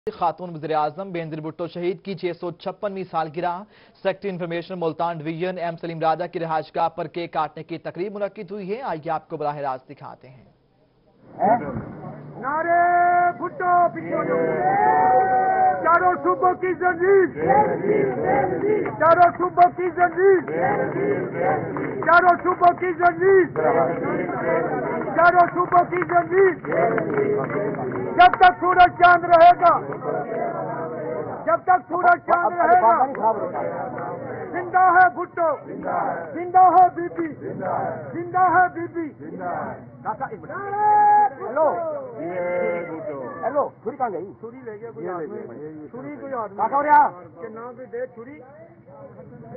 خاتون وزیراعظم بینظیر بھٹو شہید کی 656ویں سالگرہ secretary information Multan division M Saleem Raja کی رہائش گاہ پر کیک کاٹنے کی تقریب منعقد ہوئی ہے۔ آئیے آپ کو براہ راست دکھاتے ہیں۔ نعرے بھٹو چاروں صوبوں کی زنجیر، چاروں صوبوں کی زنجیر، چاروں صوبوں کی زنجیر، چاروں صوبوں کی زنجیر، جب تک سورج چاند رہے گا، جب تک سورج چاند رہے گا، زندہ ہے بھٹو، زندہ ہے بی بی، زندہ ہے بی بی۔ ہیلو ہیلو چھری کہاں گئی؟ چھری لے گیا کوئی آدمی، چھری کوئی آدمی کے نام پہ دے چھری۔